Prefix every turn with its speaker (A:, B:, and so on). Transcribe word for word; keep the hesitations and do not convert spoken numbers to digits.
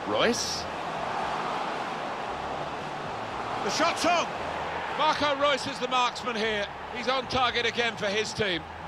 A: Reus.
B: The shot's on.
C: Marco Reus is the marksman here. He's on target again for his team.